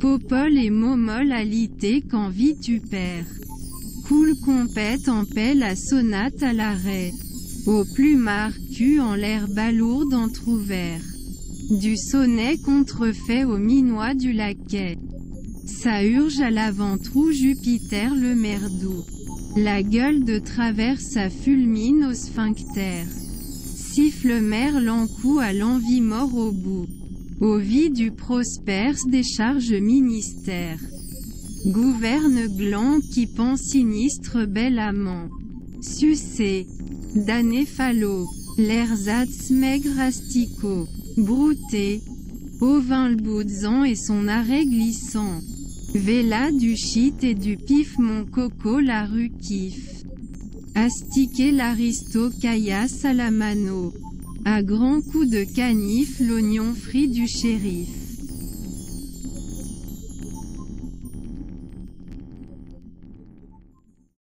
Popol et momol alité quand vie tu perds. Cool compète en paix la sonate à l'arrêt. Au plumard cul en l'air balourde entrouvert. Du sonnet contrefait au minois du laquais. Ça urge à l'avant-trou Jupiter le merdou. La gueule de travers ça fulmine au sphincter. Siffle merle en cou à l'envie mort au bout. Au vie du prosperse décharge ministère. Gouverne gland qui pend sinistre bel amant. Sucé. Damné phallot. L'ersatz maigre asticot. Brouté. Au vin le boudzan et son arrêt glissant. Véla du shit et du pif mon coco la rue kiffe. Astiquer l'aristo caillasse à la mano. À grands coups de canif l'oignon frit du shérif.